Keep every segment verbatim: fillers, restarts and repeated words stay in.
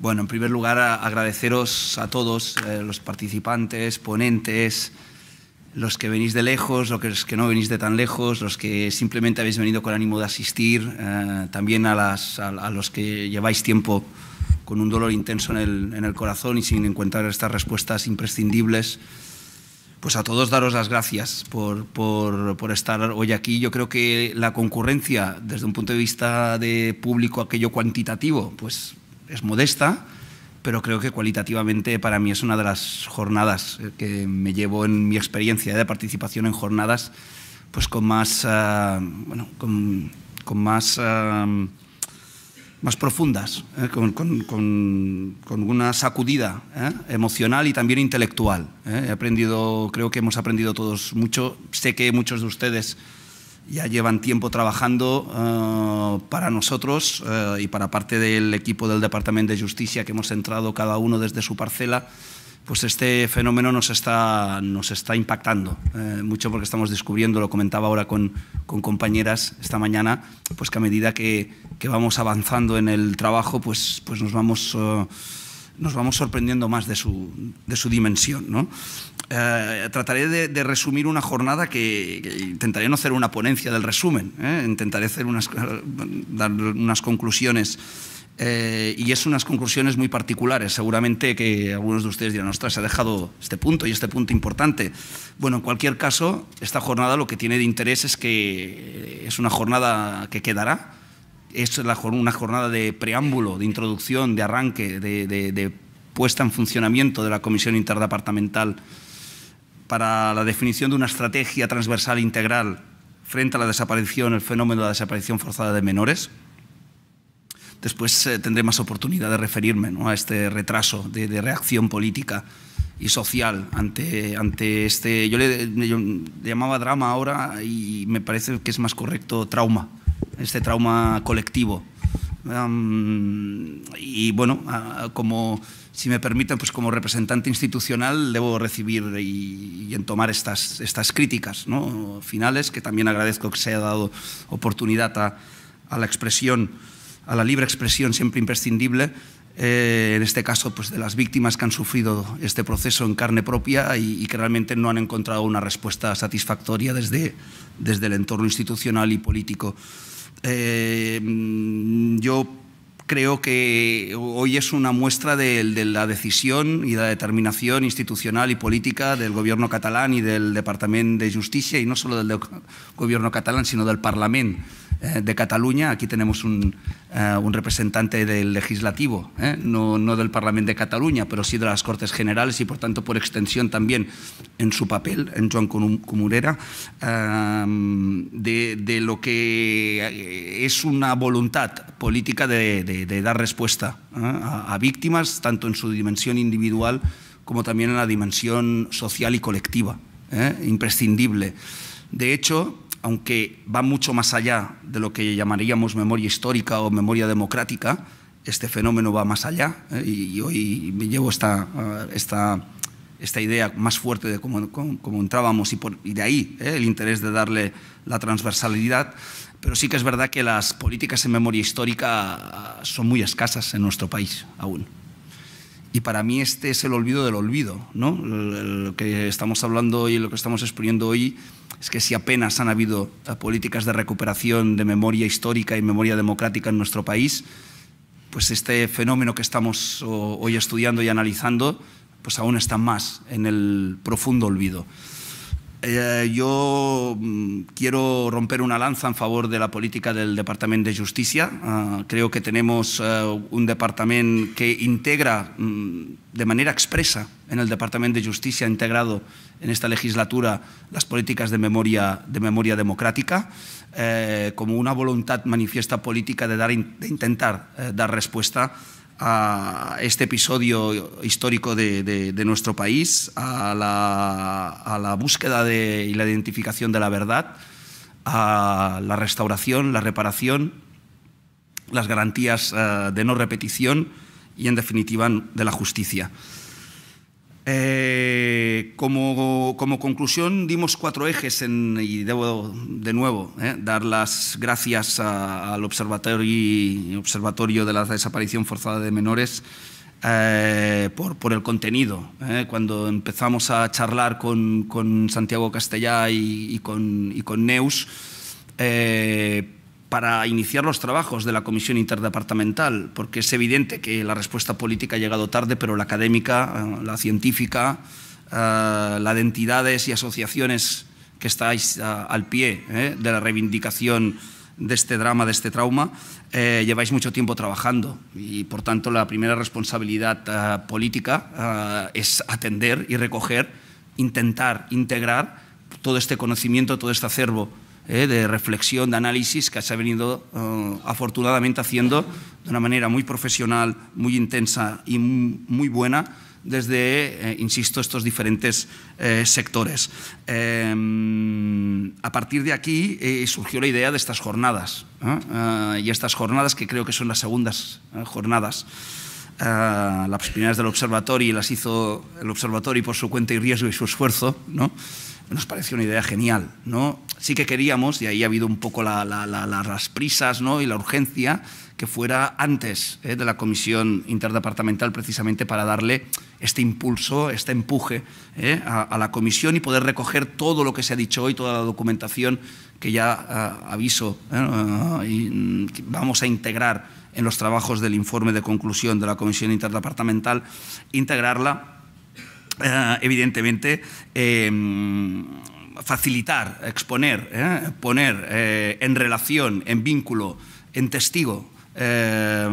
Bueno, en primer lugar, a agradeceros a todos, eh, los participantes, ponentes, los que venís de lejos, los que no venís de tan lejos, los que simplemente habéis venido con ánimo de asistir, eh, también a, las, a, a los que lleváis tiempo con un dolor intenso en el, en el corazón y sin encontrar estas respuestas imprescindibles. Pues a todos daros las gracias por, por, por estar hoy aquí. Yo creo que la concurrencia, desde un punto de vista de público, aquello cuantitativo, pues es modesta, pero creo que cualitativamente para mí es una de las jornadas que me llevo en mi experiencia de participación en jornadas, pues con más, uh, bueno, con, con más, uh, más profundas, eh, con, con, con, con una sacudida eh, emocional y también intelectual. Eh. He aprendido, creo que hemos aprendido todos mucho. Sé que muchos de ustedes ya llevan tiempo trabajando uh, para nosotros uh, y para parte del equipo del Departamento de Justicia que hemos entrado cada uno desde su parcela, pues este fenómeno nos está, nos está impactando eh, mucho porque estamos descubriendo, lo comentaba ahora con, con compañeras esta mañana, pues que a medida que, que vamos avanzando en el trabajo, pues, pues nos vamos... Uh, nos vamos sorprendiendo más de su, de su dimensión, ¿no? Eh, trataré de, de resumir una jornada que, que intentaré no hacer una ponencia del resumen, ¿eh? Intentaré hacer unas, dar unas conclusiones eh, y es unas conclusiones muy particulares. Seguramente que algunos de ustedes dirán, ostras, se ha dejado este punto y este punto importante. Bueno, en cualquier caso, esta jornada lo que tiene de interés es que es una jornada que quedará. Es una jornada de preámbulo, de introducción, de arranque, de, de, de puesta en funcionamiento de la Comisión Interdepartamental para la definición de una estrategia transversal integral frente a la desaparición, el fenómeno de la desaparición forzada de menores. Después eh, tendré más oportunidad de referirme, ¿no?, a este retraso de, de reacción política y social ante, ante este… Yo le, yo le llamaba drama ahora y me parece que es más correcto trauma. Este trauma colectivo. Um, y bueno, uh, como, si me permiten, pues como representante institucional debo recibir y, y entomar estas, estas críticas, ¿no?, finales, que también agradezco que se haya dado oportunidad a, a la expresión, a la libre expresión siempre imprescindible, eh, en este caso pues de las víctimas que han sufrido este proceso en carne propia y, y que realmente no han encontrado una respuesta satisfactoria desde, desde el entorno institucional y político. Eh, yo creo que hoy es una muestra de, de la decisión y de la determinación institucional y política del Gobierno catalán y del Departamento de Justicia, y no solo del de Gobierno catalán, sino del Parlament eh, de Cataluña. Aquí tenemos un, eh, un representante del Legislativo, eh, no, no del Parlament de Cataluña, pero sí de las Cortes Generales y, por tanto, por extensión también en su papel, en Joan Comorera, eh, de, de lo que es una voluntad política de, de De, de dar respuesta ¿eh? a, a víctimas, tanto en su dimensión individual como también en la dimensión social y colectiva, ¿eh? imprescindible. De hecho, aunque va mucho más allá de lo que llamaríamos memoria histórica o memoria democrática, este fenómeno va más allá, ¿eh? y, y hoy me llevo esta, esta, esta idea más fuerte de cómo, cómo, cómo entrábamos y, por, y de ahí ¿eh? el interés de darle la transversalidad. Pero sí que es verdad que las políticas en memoria histórica son muy escasas en nuestro país aún. Y para mí este es el olvido del olvido, ¿no? Lo que estamos hablando hoy, lo que estamos exponiendo hoy, es que si apenas han habido políticas de recuperación de memoria histórica y memoria democrática en nuestro país, pues este fenómeno que estamos hoy estudiando y analizando, pues aún está más en el profundo olvido. Eh, yo quiero romper una lanza en favor de la política del Departamento de Justicia. Uh, creo que tenemos uh, un departamento que integra um, de manera expresa en el Departamento de Justicia, integrado en esta legislatura las políticas de memoria, de memoria democrática, eh, como una voluntad manifiesta política de, dar, de intentar eh, dar respuesta a este episodio histórico de, de, de nuestro país, a la, a la búsqueda de, y la identificación de la verdad, a la restauración, la reparación, las garantías uh, de no repetición y, en definitiva, de la justicia. Eh, como, como conclusión dimos cuatro ejes en, y debo de nuevo eh, dar las gracias a, al observatorio, observatorio de la desaparición forzada de menores eh, por, por el contenido. ¿eh? Cuando empezamos a charlar con, con Santiago Castellà y, y, con, y con Neus, eh, para iniciar los trabajos de la Comisión Interdepartamental, porque es evidente que la respuesta política ha llegado tarde, pero la académica, la científica, la de entidades y asociaciones que estáis al pie eh, de la reivindicación de este drama, de este trauma, eh, lleváis mucho tiempo trabajando y, por tanto, la primera responsabilidad uh, política uh, es atender y recoger, intentar integrar todo este conocimiento, todo este acervo Eh, de reflexión, de análisis que se ha venido uh, afortunadamente haciendo de una manera muy profesional, muy intensa y muy, muy buena desde, eh, insisto, estos diferentes eh, sectores. Eh, a partir de aquí eh, surgió la idea de estas jornadas ¿eh? uh, y estas jornadas que creo que son las segundas eh, jornadas. Uh, las primeras del Observatorio las hizo el Observatorio por su cuenta y riesgo y su esfuerzo, ¿no? Nos pareció una idea genial, ¿no? Sí que queríamos, y ahí ha habido un poco la, la, la, las prisas, ¿no? y la urgencia, que fuera antes ¿eh? de la Comisión Interdepartamental, precisamente para darle este impulso, este empuje ¿eh? a, a la Comisión y poder recoger todo lo que se ha dicho hoy, toda la documentación que ya uh, aviso ¿eh? uh, y vamos a integrar en los trabajos del informe de conclusión de la Comisión Interdepartamental, integrarla. Eh, evidentemente, eh, facilitar, exponer, eh, poner eh, en relación, en vínculo, en testigo, eh,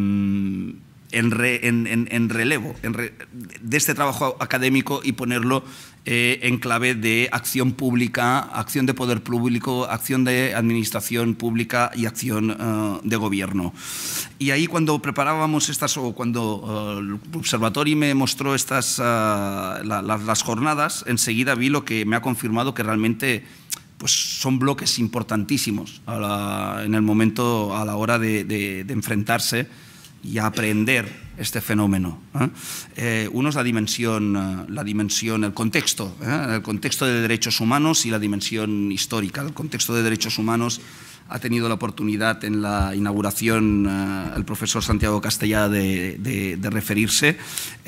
en, re, en, en, en relevo en re, de este trabajo académico y ponerlo eh, en clave de acción pública, acción de poder público, acción de administración pública y acción uh, de gobierno. Y ahí, cuando preparábamos estas, o cuando uh, el Observatorio me mostró estas, uh, la, la, las jornadas, enseguida vi lo que me ha confirmado que realmente pues, son bloques importantísimos a la, en el momento, a la hora de, de, de enfrentarse y a aprender este fenómeno. ¿eh? Eh, uno es la dimensión, la dimensión, el contexto, ¿eh? el contexto de derechos humanos y la dimensión histórica. El contexto de derechos humanos ha tenido la oportunidad en la inauguración eh, el profesor Santiago Castellà de, de, de referirse.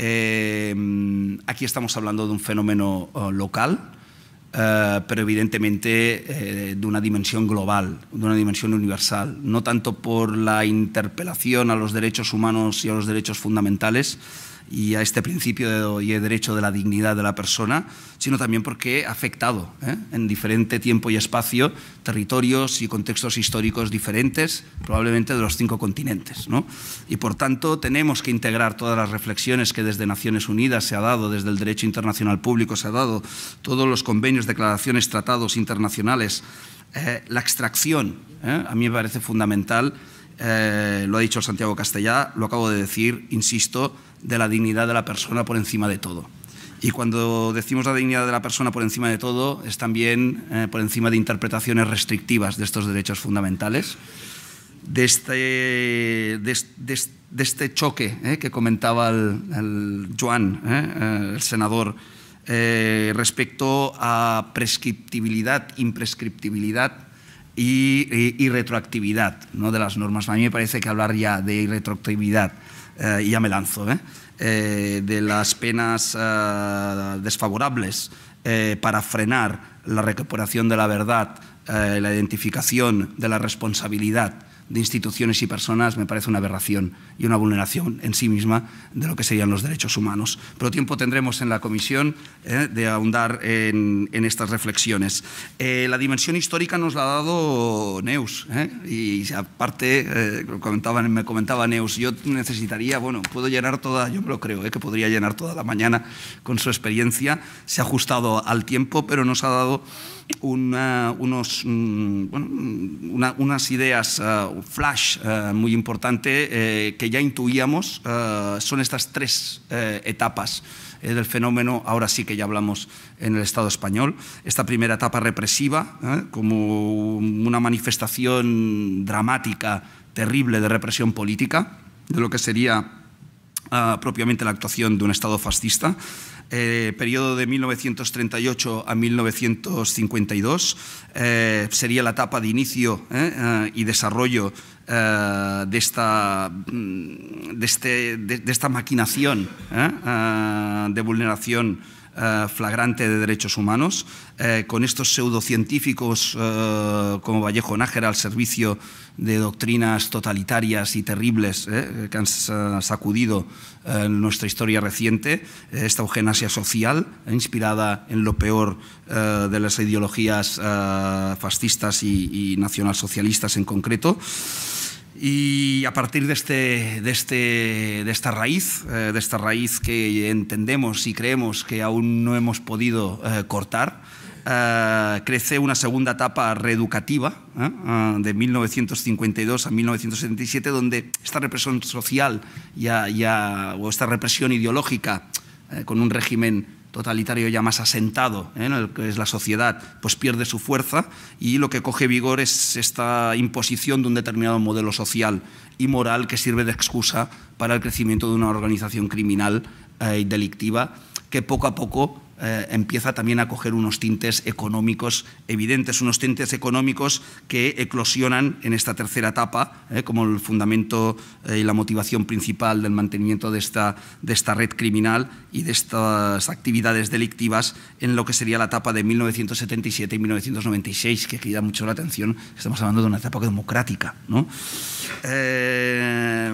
Eh, aquí estamos hablando de un fenómeno uh, local, Uh, pero evidentemente eh, de una dimensión global, de una dimensión universal, no tanto por la interpelación a los derechos humanos y a los derechos fundamentales y a este principio de, y el derecho de la dignidad de la persona, sino también porque ha afectado ¿eh? en diferente tiempo y espacio territorios y contextos históricos diferentes, probablemente de los cinco continentes, ¿no? Y por tanto tenemos que integrar todas las reflexiones que desde Naciones Unidas se ha dado, desde el derecho internacional público se ha dado, todos los convenios, declaraciones, tratados internacionales, eh, la extracción, ¿eh? a mí me parece fundamental. Eh, lo ha dicho Santiago Castellà, lo acabo de decir, insisto, de la dignidad de la persona por encima de todo. Y cuando decimos la dignidad de la persona por encima de todo, es también eh, por encima de interpretaciones restrictivas de estos derechos fundamentales, de este, de, de, de este choque eh, que comentaba el, el Joan, eh, el senador, eh, respecto a prescriptibilidad, imprescriptibilidad, Y, y, y retroactividad, ¿no? de las normas. A mí me parece que hablar ya de retroactividad, eh, y ya me lanzo, ¿eh? Eh, de las penas eh, desfavorables eh, para frenar la recuperación de la verdad, eh, la identificación de la responsabilidad de instituciones y personas, me parece una aberración y una vulneración en sí misma de lo que serían los derechos humanos. Pero tiempo tendremos en la comisión eh, de ahondar en, en estas reflexiones. Eh, la dimensión histórica nos la ha dado Neus, ¿eh? y aparte, eh, comentaban, me comentaba Neus, yo necesitaría, bueno, puedo llenar toda, yo me lo creo, ¿eh? que podría llenar toda la mañana con su experiencia, se ha ajustado al tiempo, pero nos ha dado Una, unos, bueno, una, unas ideas, uh, flash uh, muy importante eh, que ya intuíamos, uh, son estas tres eh, etapas eh, del fenómeno, ahora sí que ya hablamos en el Estado español. Esta primera etapa represiva, eh, como una manifestación dramática, terrible de represión política, de lo que sería uh, propiamente la actuación de un Estado fascista. eh, periodo de mil novecientos treinta y ocho a mil novecientos cincuenta y dos, eh, sería la etapa de inicio eh, eh, y desarrollo eh, de, esta, de, este, de, de esta maquinación eh, eh, de vulneración Uh, flagrante de derechos humanos, eh, con estos pseudocientíficos uh, como Vallejo Nájera al servicio de doctrinas totalitarias y terribles eh, que han uh, sacudido uh, en nuestra historia reciente, eh, esta euganasia social, eh, inspirada en lo peor uh, de las ideologías uh, fascistas y, y nacionalsocialistas en concreto. Y a partir de, este, de, este, de esta raíz, eh, de esta raíz que entendemos y creemos que aún no hemos podido eh, cortar, eh, crece una segunda etapa reeducativa eh, de mil novecientos cincuenta y dos a mil novecientos setenta y siete, donde esta represión social ya, ya, o esta represión ideológica eh, con un régimen totalitario ya más asentado ¿eh? en el que es la sociedad, pues pierde su fuerza, y lo que coge vigor es esta imposición de un determinado modelo social y moral que sirve de excusa para el crecimiento de una organización criminal eh, y delictiva que poco a poco eh, empieza también a coger unos tintes económicos evidentes, unos tintes económicos que eclosionan en esta tercera etapa eh, como el fundamento eh, y la motivación principal del mantenimiento de esta, de esta red criminal y de estas actividades delictivas en lo que sería la etapa de mil novecientos setenta y siete y mil novecientos noventa y seis, que aquí da mucho la atención, estamos hablando de una etapa democrática, ¿no? Eh,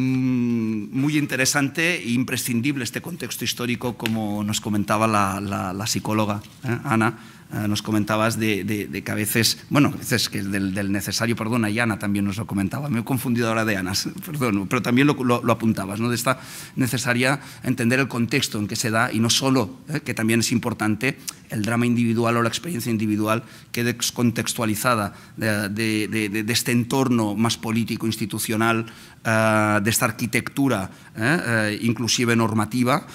muy interesante e imprescindible este contexto histórico, como nos comentaba la, la, la psicóloga ¿eh? Ana. Uh, nos comentabas de, de, de que a veces, bueno, a veces que del, del necesario, perdona, y Ana también nos lo comentaba, me he confundido ahora de Ana, perdón, pero también lo, lo, lo apuntabas, ¿no? De esta necesaria entender el contexto en que se da, y no solo, ¿eh? que también es importante el drama individual o la experiencia individual quede descontextualizada de, de, de, de este entorno más político, institucional, uh, de esta arquitectura eh, uh, inclusive normativa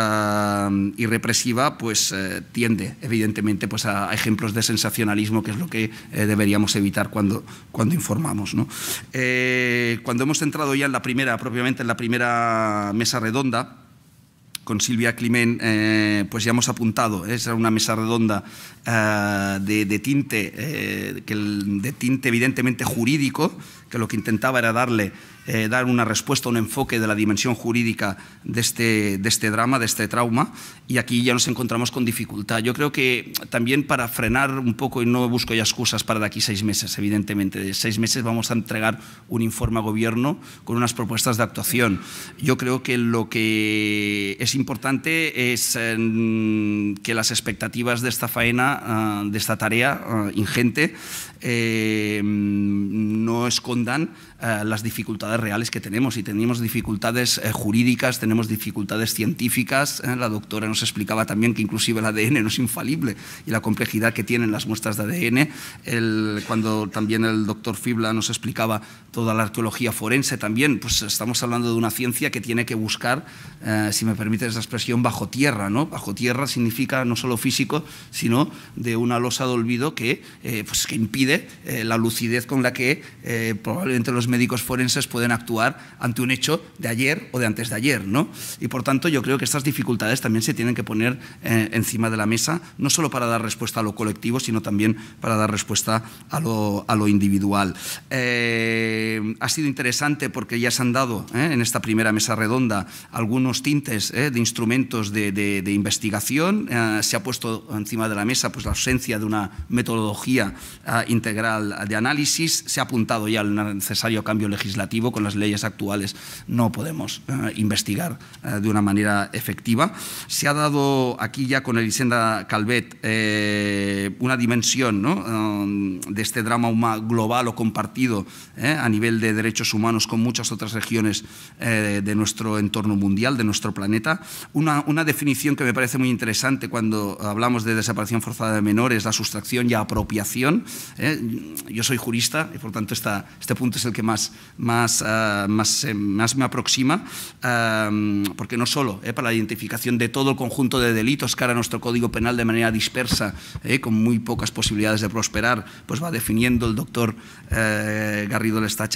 uh, y represiva, pues uh, tiende evidentemente pues, a, a ejemplos de sensacionalismo, que es lo que eh, deberíamos evitar cuando, cuando informamos, ¿no? Eh, cuando hemos entrado ya en la primera, propiamente en la primera mesa redonda, con Silvia Climent, eh, pues ya hemos apuntado, ¿eh? Era una mesa redonda eh, de, de, tinte, eh, que el, de tinte evidentemente jurídico, que lo que intentaba era darle, eh, dar una respuesta, un enfoque de la dimensión jurídica de este, de este drama, de este trauma, y aquí ya nos encontramos con dificultad. Yo creo que también para frenar un poco, y no busco ya excusas para de aquí seis meses, evidentemente, de seis meses vamos a entregar un informe a gobierno con unas propuestas de actuación. Yo creo que lo que es importante es eh, que las expectativas de esta faena, uh, de esta tarea uh, ingente, eh, no escondan uh, las dificultades reales que tenemos, y tenemos dificultades eh, jurídicas, tenemos dificultades científicas. Eh, la doctora nos explicaba también que inclusive el A D N no es infalible, y la complejidad que tienen las muestras de A D N. El, cuando también el doctor Fibla nos explicaba toda la arqueología forense también, pues estamos hablando de una ciencia que tiene que buscar, eh, si me permite esa expresión, bajo tierra, ¿no? Bajo tierra significa no solo físico, sino de una losa de olvido que, eh, pues que impide eh, la lucidez con la que eh, probablemente los médicos forenses pueden actuar ante un hecho de ayer o de antes de ayer, ¿no? Y por tanto yo creo que estas dificultades también se tienen que poner eh, encima de la mesa, no solo para dar respuesta a lo colectivo, sino también para dar respuesta a lo, a lo individual. Eh, ha sido interesante porque ya se han dado eh, en esta primera mesa redonda algunos tintes eh, de instrumentos de, de, de investigación. Eh, se ha puesto encima de la mesa pues, la ausencia de una metodología eh, integral de análisis. Se ha apuntado ya al necesario cambio legislativo. Con las leyes actuales no podemos eh, investigar eh, de una manera efectiva. Se ha dado aquí ya con Elisenda Calvet eh, una dimensión, ¿no? eh, de este drama global o compartido eh, a nivel de derechos humanos con muchas otras regiones eh, de nuestro entorno mundial, de nuestro planeta. Una, una definición que me parece muy interesante cuando hablamos de desaparición forzada de menores, la sustracción y apropiación. Eh, yo soy jurista y por tanto esta, este punto es el que más, más, uh, más, eh, más me aproxima, uh, porque no solo eh, para la identificación de todo el conjunto de delitos que ahora nuestro Código Penal de manera dispersa, eh, con muy pocas posibilidades de prosperar, pues va definiendo el doctor eh, Garrido Lestacha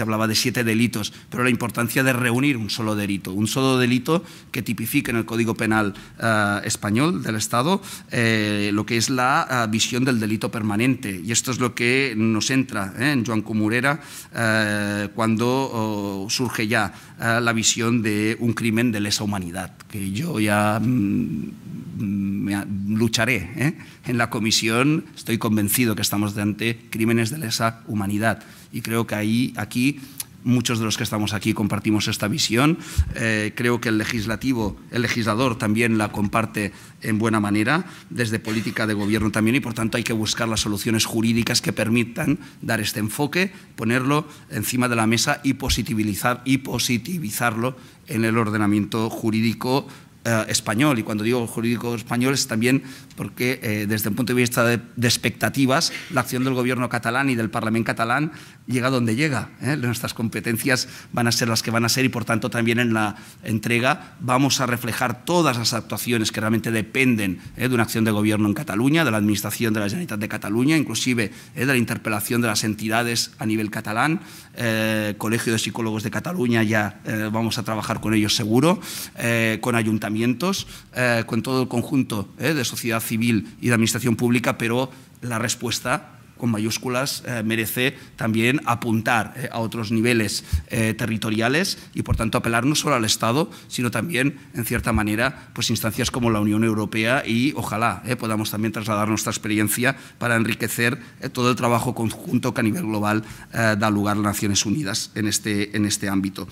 se hablaba de siete delitos, pero la importancia de reunir un solo delito, un solo delito que tipifique en el Código Penal eh, español del Estado eh, lo que es la eh, visión del delito permanente. Y esto es lo que nos entra eh, en Joan Comorera eh, cuando oh, surge ya eh, la visión de un crimen de lesa humanidad, que yo ya mm, me lucharé ¿eh? en la comisión. Estoy convencido que estamos ante crímenes de lesa humanidad y creo que ahí, aquí muchos de los que estamos aquí compartimos esta visión. Eh, creo que el legislativo, el legislador también la comparte en buena manera, desde política de gobierno también, y por tanto hay que buscar las soluciones jurídicas que permitan dar este enfoque, ponerlo encima de la mesa y positivizar, y positivizarlo en el ordenamiento jurídico Eh, español. Y cuando digo jurídico español es también porque eh, desde el punto de vista de, de expectativas la acción del gobierno catalán y del Parlamento catalán llega donde llega. ¿eh? Nuestras competencias van a ser las que van a ser y por tanto también en la entrega vamos a reflejar todas las actuaciones que realmente dependen ¿eh? de una acción de gobierno en Cataluña, de la administración de la Generalitat de Cataluña, inclusive ¿eh? de la interpelación de las entidades a nivel catalán. Eh, Colegio de Psicólogos de Cataluña ya eh, vamos a trabajar con ellos seguro, eh, con ayuntamientos Eh, con todo el conjunto eh, de sociedad civil y de administración pública, pero la respuesta con mayúsculas eh, merece también apuntar eh, a otros niveles eh, territoriales y por tanto apelar no solo al Estado, sino también en cierta manera pues instancias como la Unión Europea y ojalá eh, podamos también trasladar nuestra experiencia para enriquecer eh, todo el trabajo conjunto que a nivel global eh, da lugar a las Naciones Unidas en este, en este ámbito.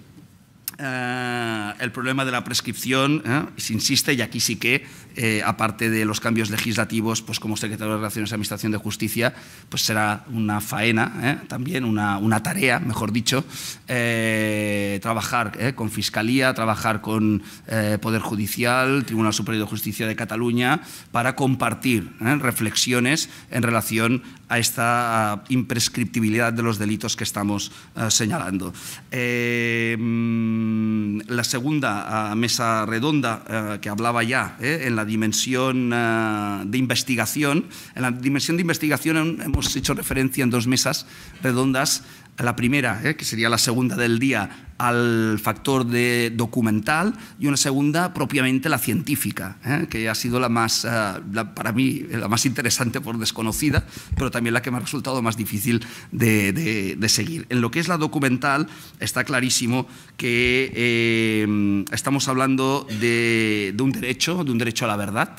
Uh, el problema de la prescripción ¿eh? se insiste y aquí sí que, eh, aparte de los cambios legislativos, pues como secretario de Relaciones de Administración de Justicia, pues será una faena, ¿eh? también una, una tarea, mejor dicho, eh, trabajar ¿eh? con Fiscalía, trabajar con eh, Poder Judicial, Tribunal Superior de Justicia de Cataluña, para compartir ¿eh? reflexiones en relación a esta imprescriptibilidad de los delitos que estamos uh, señalando. Eh, La segunda uh, mesa redonda uh, que hablaba ya eh, en la dimensión uh, de investigación. En la dimensión de investigación hemos hecho referencia en dos mesas redondas. La primera, eh, que sería la segunda del día, al factor de documental, y una segunda propiamente la científica, eh, que ha sido la más, uh, la, para mí, la más interesante por desconocida, pero también la que me ha resultado más difícil de, de, de seguir. En lo que es la documental está clarísimo que eh, estamos hablando de, de un derecho, de un derecho a la verdad,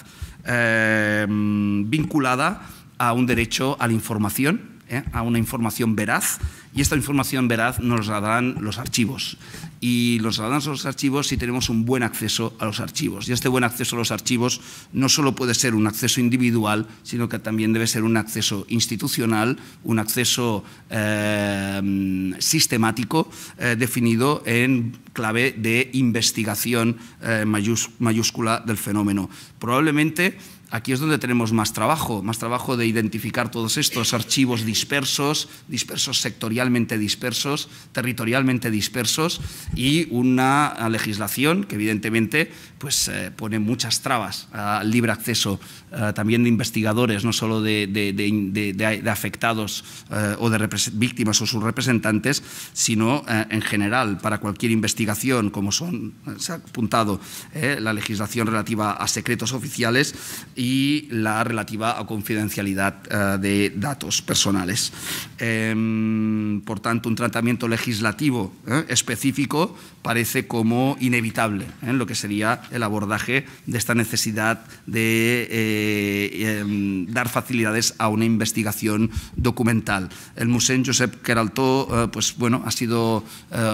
eh, vinculada a un derecho a la información, eh, a una información veraz. Y esta información veraz nos la dan los archivos. Y nos la dan los archivos si tenemos un buen acceso a los archivos. Y este buen acceso a los archivos no solo puede ser un acceso individual, sino que también debe ser un acceso institucional, un acceso eh, sistemático eh, definido en clave de investigación eh, mayús, mayúscula del fenómeno. Probablemente aquí es donde tenemos más trabajo, más trabajo de identificar todos estos archivos dispersos, dispersos sectorialmente dispersos, territorialmente dispersos, y una legislación que evidentemente pues, eh, pone muchas trabas al libre acceso eh, también de investigadores, no solo de, de, de, de, de afectados eh, o de víctimas o sus representantes, sino eh, en general para cualquier investigación, como son, se ha apuntado, eh, la legislación relativa a secretos oficiales y la relativa a confidencialidad eh, de datos personales. Eh, por tanto, un tratamiento legislativo eh, específico parece como inevitable en eh, lo que sería el abordaje de esta necesidad de eh, eh, dar facilidades a una investigación documental. El Mossèn Josep Queraltó eh, pues, bueno, ha sido...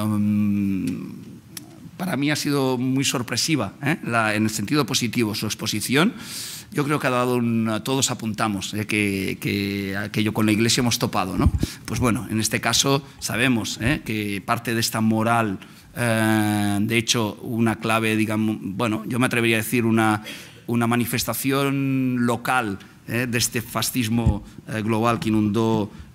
Eh, para mí ha sido muy sorpresiva, ¿eh? la, en el sentido positivo, su exposición. Yo creo que ha dado un, todos apuntamos eh, que, que aquello con la Iglesia hemos topado, ¿no? Pues bueno, en este caso sabemos eh, que parte de esta moral, eh, de hecho, una clave, digamos, bueno, yo me atrevería a decir una, una manifestación local eh, de este fascismo eh, global que inundó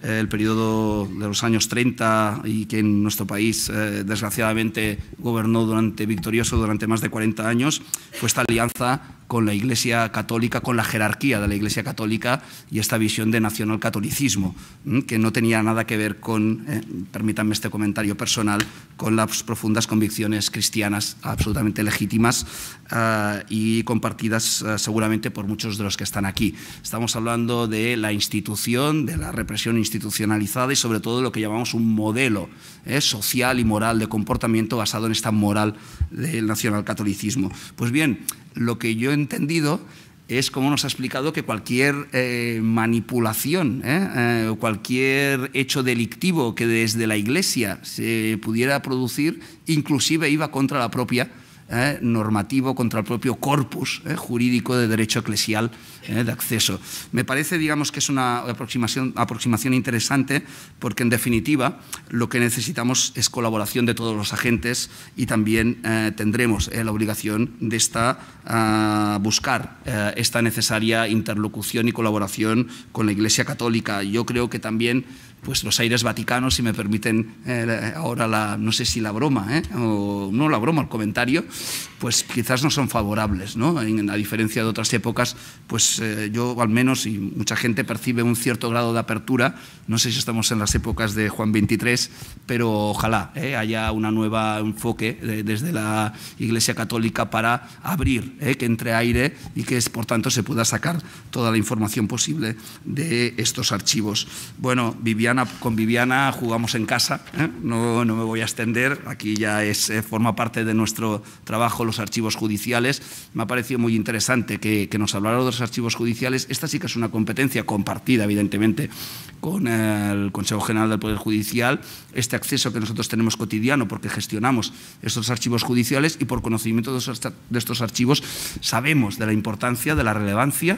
eh, el periodo de los años treinta y que en nuestro país eh, desgraciadamente gobernó durante, victorioso durante más de cuarenta años, fue esta alianza con la Iglesia Católica, con la jerarquía de la Iglesia Católica y esta visión de nacionalcatolicismo, que no tenía nada que ver con, eh, permítanme este comentario personal, con las profundas convicciones cristianas absolutamente legítimas uh, y compartidas uh, seguramente por muchos de los que están aquí. Estamos hablando de la institución, de la represión institucionalizada y sobre todo de lo que llamamos un modelo eh, social y moral de comportamiento basado en esta moral del nacionalcatolicismo. Pues bien, lo que yo he entendido es, como nos ha explicado, que cualquier eh, manipulación, eh, eh, cualquier hecho delictivo que desde la Iglesia se pudiera producir, inclusive iba contra la propia Eh, normativo, contra el propio corpus eh, jurídico de derecho eclesial eh, de acceso. Me parece, digamos, que es una aproximación, aproximación interesante porque, en definitiva, lo que necesitamos es colaboración de todos los agentes y también eh, tendremos eh, la obligación de esta, uh, buscar eh, esta necesaria interlocución y colaboración con la Iglesia Católica. Yo creo que también pues los aires vaticanos, si me permiten eh, ahora la, no sé si la broma, eh, o no la broma, el comentario, pues quizás no son favorables, ¿no? En, a diferencia de otras épocas, pues eh, yo al menos, y mucha gente percibe un cierto grado de apertura, no sé si estamos en las épocas de Juan veintitrés, pero ojalá eh, haya una nueva enfoque de, desde la Iglesia Católica para abrir, eh, que entre aire y que por tanto se pueda sacar toda la información posible de estos archivos. Bueno, Viviana, con Viviana jugamos en casa, ¿eh? no, no me voy a extender, aquí ya es, eh, forma parte de nuestro trabajo los archivos judiciales. Me ha parecido muy interesante que, que nos hablara de los archivos judiciales. Esta sí que es una competencia compartida, evidentemente, con el Consejo General del Poder Judicial, este acceso que nosotros tenemos cotidiano porque gestionamos estos archivos judiciales y por conocimiento de, esos, de estos archivos sabemos de la importancia, de la relevancia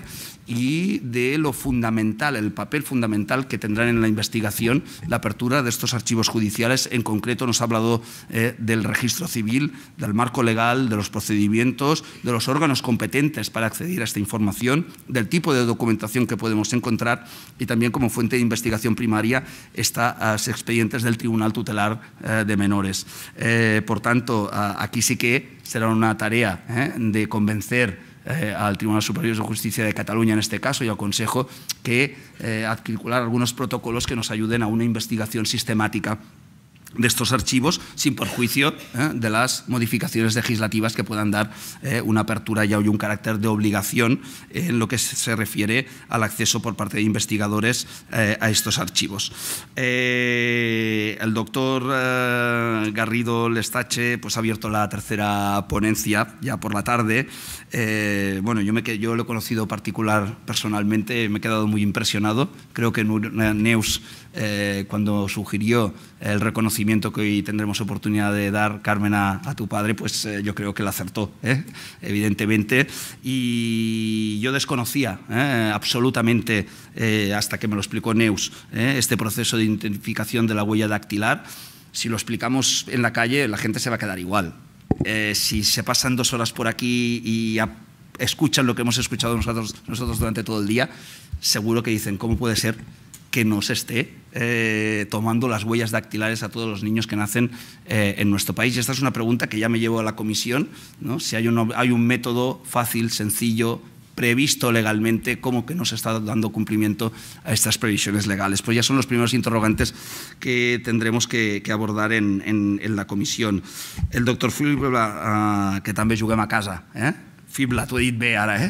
y de lo fundamental, el papel fundamental que tendrán en la investigación la apertura de estos archivos judiciales. En concreto nos ha hablado eh, del registro civil, del marco legal, de los procedimientos, de los órganos competentes para acceder a esta información, del tipo de documentación que podemos encontrar y también como fuente de investigación primaria los expedientes del Tribunal Tutelar eh, de Menores. Eh, por tanto, a, aquí sí que será una tarea eh, de convencer Eh, al Tribunal Superior de Justicia de Cataluña, en este caso, y al Consejo, que eh, articular algunos protocolos que nos ayuden a una investigación sistemática de estos archivos, sin perjuicio eh, de las modificaciones legislativas que puedan dar eh, una apertura ya y un carácter de obligación en lo que se refiere al acceso por parte de investigadores eh, a estos archivos. Eh, el doctor eh, Garrido Lestache pues, ha abierto la tercera ponencia ya por la tarde. Eh, bueno, yo, me, yo lo he conocido particular personalmente, me he quedado muy impresionado. Creo que Neus, eh, cuando sugirió el reconocimiento que hoy tendremos oportunidad de dar, Carmen, a, a tu padre, pues eh, yo creo que lo acertó, ¿eh? evidentemente. Y yo desconocía ¿eh? absolutamente, eh, hasta que me lo explicó Neus, ¿eh? este proceso de identificación de la huella dactilar. Si lo explicamos en la calle, la gente se va a quedar igual. Eh, si se pasan dos horas por aquí y a, escuchan lo que hemos escuchado nosotros, nosotros durante todo el día, seguro que dicen, ¿cómo puede ser que no se esté eh, tomando las huellas dactilares a todos los niños que nacen eh, en nuestro país? Y esta es una pregunta que ya me llevo a la comisión, ¿no? Si hay un, hay un método fácil, sencillo, previsto legalmente, ¿cómo que no se está dando cumplimiento a estas previsiones legales? Pues ya son los primeros interrogantes que tendremos que, que abordar en, en, en la comisión. El doctor Fibla, uh, que també juguem a casa, eh? Fibla, t'ho he dit bé ara, eh?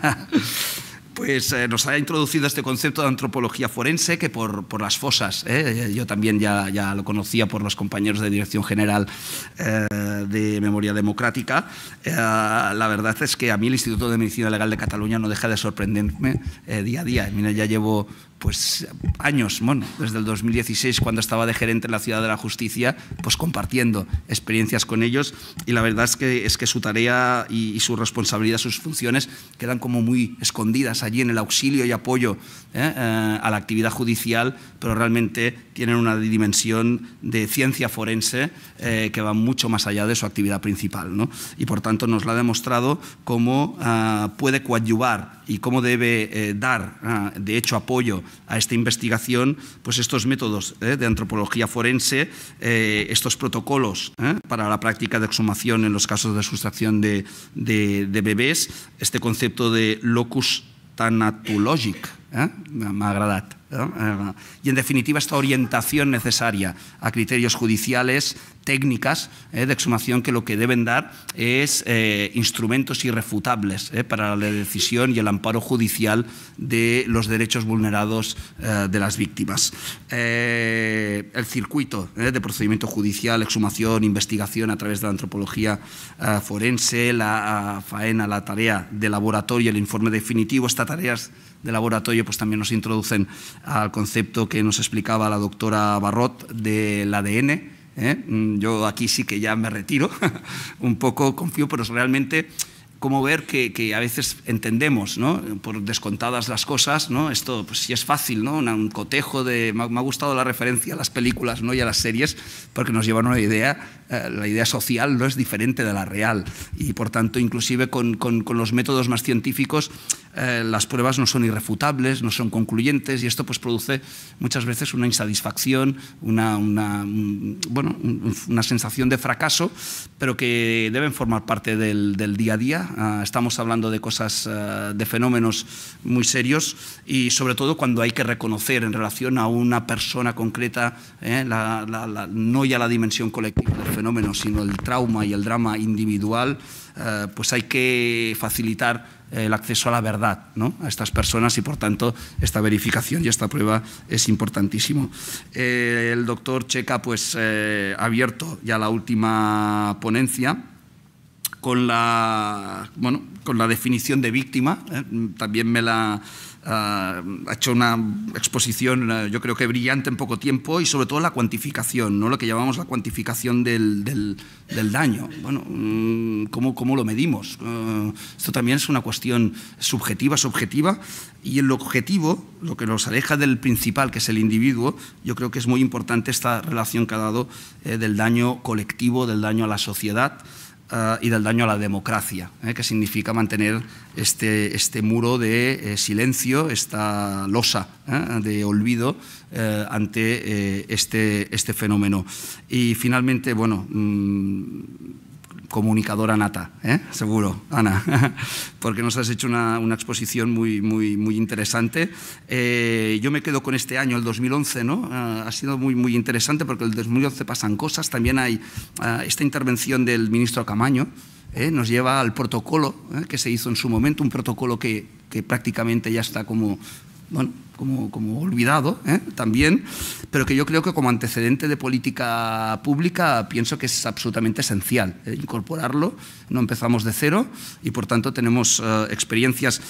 Pues eh, nos ha introducido este concepto de antropología forense que por, por las fosas, ¿eh? yo también ya, ya lo conocía por los compañeros de Dirección General eh, de Memoria Democrática. Eh, la verdad es que a mí el Instituto de Medicina Legal de Cataluña no deja de sorprenderme eh, día a día. Mira, ya llevo pues años, bueno, desde el dos mil dieciséis, cuando estaba de gerente en la Ciudad de la Justicia, pues compartiendo experiencias con ellos, y la verdad es que, es que su tarea y, y su responsabilidad, sus funciones, quedan como muy escondidas allí en el auxilio y apoyo eh, eh, a la actividad judicial, pero realmente tienen una dimensión de ciencia forense eh, que va mucho más allá de su actividad principal, ¿no? Y por tanto nos lo ha demostrado cómo uh, puede coadyuvar y cómo debe eh, dar, uh, de hecho, apoyo a esta investigación pues estos métodos eh, de antropología forense, eh, estos protocolos eh, para la práctica de exhumación en los casos de sustracción de, de, de bebés, este concepto de locus tanatològic, eh? m'ha agradat. ¿eh? Y en definitiva esta orientación necesaria a criterios judiciales, técnicas eh, de exhumación que lo que deben dar es eh, instrumentos irrefutables eh, para la decisión y el amparo judicial de los derechos vulnerados eh, de las víctimas. Eh, el circuito eh, de procedimiento judicial, exhumación, investigación a través de la antropología eh, forense, la uh, faena, la tarea de laboratorio, el informe definitivo, estas tareas de laboratorio pues también nos introducen al concepto que nos explicaba la doctora Barrot del A D N. ¿Eh? Yo aquí sí que ya me retiro, un poco confío, pero realmente como ver que, que a veces entendemos, ¿no? Por descontadas las cosas, ¿no? Esto pues sí es fácil, ¿no? Un cotejo de... Me ha gustado la referencia a las películas, ¿no? Y a las series, porque nos llevan una idea, eh, la idea social no es diferente de la real y por tanto inclusive con, con, con los métodos más científicos eh, las pruebas no son irrefutables, no son concluyentes y esto pues produce muchas veces una insatisfacción, una, una, un, bueno, una sensación de fracaso, pero que deben formar parte del, del día a día. Uh, estamos hablando de cosas, uh, de fenómenos muy serios y sobre todo cuando hay que reconocer en relación a una persona concreta, eh, la, la, la, no ya la dimensión colectiva del fenómeno, sino el trauma y el drama individual, uh, pues hay que facilitar el acceso a la verdad, ¿no? A estas personas y por tanto esta verificación y esta prueba es importantísimo. Eh, el doctor Checa pues, eh, ha abierto ya la última ponencia con la, bueno, con la definición de víctima, ¿eh? También me la uh, ha hecho una exposición, uh, yo creo que brillante en poco tiempo y sobre todo la cuantificación, ¿no? Lo que llamamos la cuantificación del, del, del daño. Bueno, ¿cómo, cómo lo medimos? Uh, esto también es una cuestión subjetiva, subjetiva y el objetivo, lo que nos aleja del principal, que es el individuo, yo creo que es muy importante esta relación que ha dado eh, del daño colectivo, del daño a la sociedad, Uh, y del daño a la democracia, eh, que significa mantener este, este muro de eh, silencio, esta losa eh, de olvido eh, ante eh, este, este fenómeno. Y finalmente, bueno, mmm, comunicadora nata, ¿eh? Seguro, Ana, porque nos has hecho una, una exposición muy, muy, muy interesante. Eh, yo me quedo con este año, el dos mil once, ¿no? Uh, ha sido muy, muy interesante porque el dos mil once pasan cosas. También hay uh, esta intervención del ministro Camaño, ¿eh? Nos lleva al protocolo ¿eh? que se hizo en su momento, un protocolo que, que prácticamente ya está como... Bueno, como, como olvidado ¿eh? También, pero que yo creo que como antecedente de política pública pienso que es absolutamente esencial ¿eh? incorporarlo. No empezamos de cero y por tanto tenemos uh, experiencias.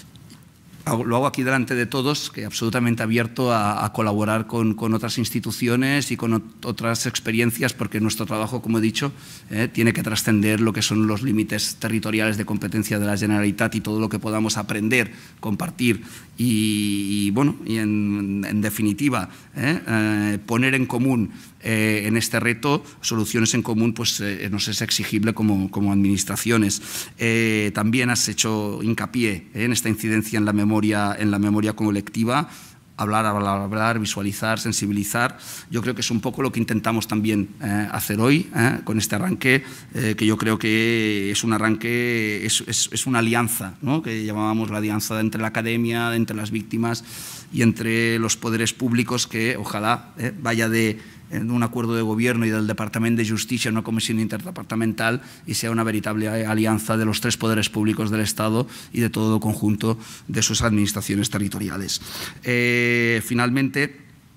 Lo hago aquí delante de todos, que absolutamente abierto a, a colaborar con, con otras instituciones y con otras experiencias, porque nuestro trabajo, como he dicho, eh, tiene que trascender lo que son los límites territoriales de competencia de la Generalitat y todo lo que podamos aprender, compartir y, y bueno, y en, en definitiva, eh, eh, poner en común eh, en este reto soluciones en común, pues eh, nos es exigible como, como administraciones. Eh, también has hecho hincapié eh, en esta incidencia en la memoria en la memoria colectiva, hablar, hablar, hablar, visualizar, sensibilizar. Yo creo que es un poco lo que intentamos también eh, hacer hoy eh, con este arranque, eh, que yo creo que es un arranque, es, es, es una alianza, ¿no? Que llamábamos la alianza entre la academia, entre las víctimas y entre los poderes públicos, que ojalá eh, vaya de en un acuerdo de gobierno y del Departamento de Justicia, una comisión interdepartamental, y sea una veritable alianza de los tres poderes públicos del Estado y de todo el conjunto de sus administraciones territoriales. Eh, finalmente,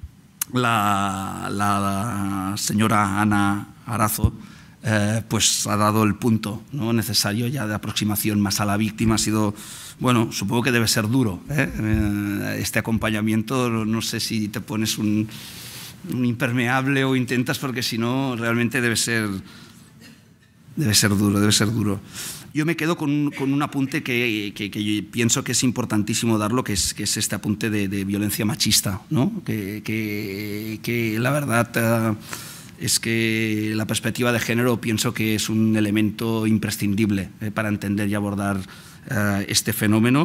la, la señora Ana Arazo eh, pues ha dado el punto, ¿no?, necesario ya de aproximación más a la víctima. Ha sido, bueno, supongo que debe ser duro ¿eh? Este acompañamiento. No sé si te pones un un impermeable o intentas, porque si no realmente debe ser debe ser duro, debe ser duro. Yo me quedo con, con un apunte que, que, que pienso que es importantísimo darlo, que es, que es este apunte de, de violencia machista, ¿no? que, que, que la verdad uh, es que la perspectiva de género pienso que es un elemento imprescindible eh, para entender y abordar uh, este fenómeno.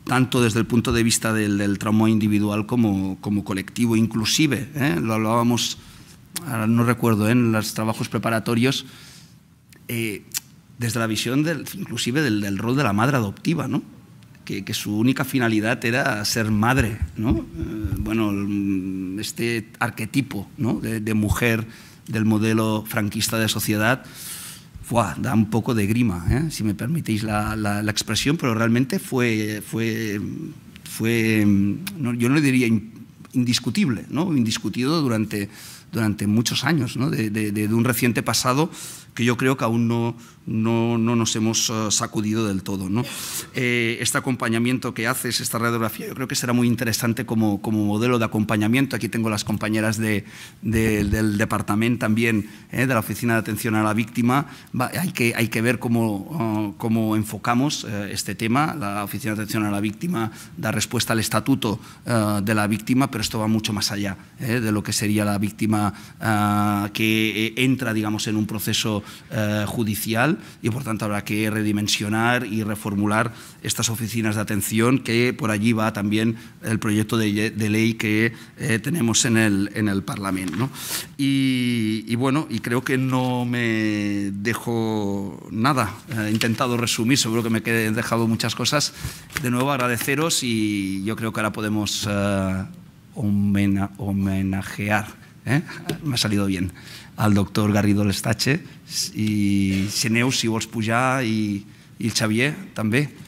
tanto desde el punto de vista del, del trauma individual como, como colectivo. Inclusive, ¿eh? lo hablábamos, ahora no recuerdo, ¿eh? en los trabajos preparatorios, eh, desde la visión del, inclusive del, del rol de la madre adoptiva, ¿no? que, que su única finalidad era ser madre, ¿no? Eh, bueno, este arquetipo, ¿no? de, de mujer del modelo franquista de sociedad, ¡fua!, da un poco de grima, ¿eh? si me permitís la, la, la expresión, pero realmente fue, fue, fue no, yo no diría indiscutible, ¿no? indiscutido durante, durante muchos años, ¿no? de, de, de un reciente pasado que yo creo que aún no, no, no nos hemos uh, sacudido del todo, ¿no? Eh, este acompañamiento que haces, esta radiografía, yo creo que será muy interesante como, como modelo de acompañamiento. Aquí tengo las compañeras de, de, del departamento también, eh, de la Oficina de Atención a la Víctima. Va, hay, que, hay que ver cómo, uh, cómo enfocamos uh, este tema. La Oficina de Atención a la Víctima da respuesta al estatuto uh, de la víctima, pero esto va mucho más allá eh, de lo que sería la víctima uh, que entra, digamos, en un proceso Eh, judicial, y por tanto habrá que redimensionar y reformular estas oficinas de atención, que por allí va también el proyecto de, de ley que eh, tenemos en el, en el Parlamento, ¿no? Y, y bueno, y creo que no me dejo nada, he intentado resumir, seguro que me he dejado muchas cosas. De nuevo agradeceros, y yo creo que ahora podemos eh, homena, homenajear, ¿eh? me ha salido bien, al doctor Garrido Lestache, i si aneu, si vols pujar, i, i el Xavier també.